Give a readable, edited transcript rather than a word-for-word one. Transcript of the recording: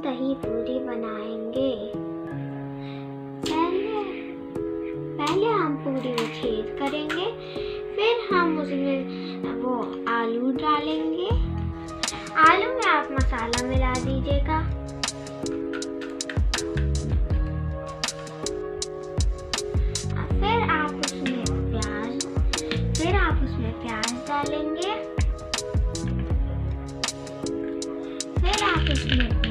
दही पूरी बनाएंगे। पहले हम पूरी को छेद करेंगे, फिर हम उसमें वो आलू डालेंगे। आलू में आप मसाला मिला दीजिएगा। फिर आप उसमें प्याज डालेंगे। फिर आप उसमें